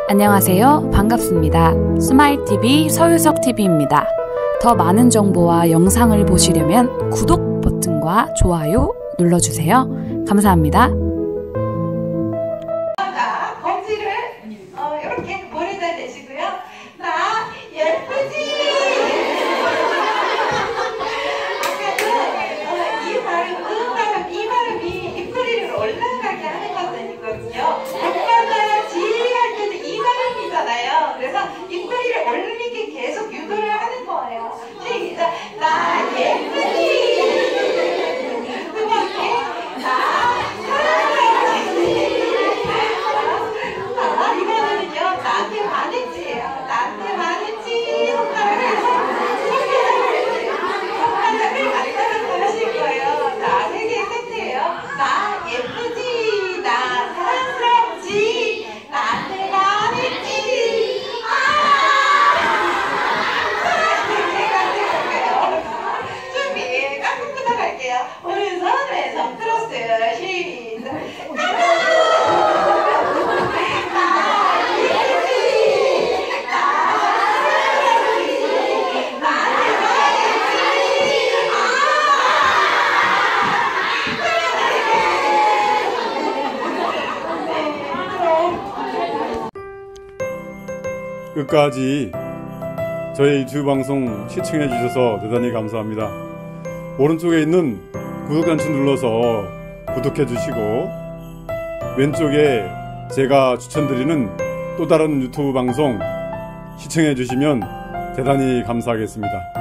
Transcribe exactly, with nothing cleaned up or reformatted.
안녕하세요. 반갑습니다. 스마일티비 서유석티비입니다. 더 많은 정보와 영상을 보시려면 구독 버튼과 좋아요 눌러주세요. 감사합니다. 자, 검지를 어, 이렇게 머리에다 대시고요. 나 예쁘지? 아까는 어, 이 발음, 음 발음, 이 발음이 입꼬리를 올라가게 하는 것은 있거든요. 오빠가 지 할 때는 이 발음이잖아요. 그래서 입꼬리를 올리게 계속 유도를 하는 거예요. 시작! 나 예쁘지? 두 번째, 나 이거는요, 나한테 반했지예요. 나한테 반했지. 손가락을 해서 손가락을 갖다가 하실 거예요. 자, 세 개 세트예요. 나 예쁘지. 나 사랑스럽지. 나한테 반했지. 아! 준비. 깍꿍부터 갈게요. 오른손, 왼손 크로스. 시작. 끝까지 저희 유튜브 방송 시청해 주셔서 대단히 감사합니다. 오른쪽에 있는 구독 단추 눌러서 구독해 주시고, 왼쪽에 제가 추천드리는 또 다른 유튜브 방송 시청해 주시면 대단히 감사하겠습니다.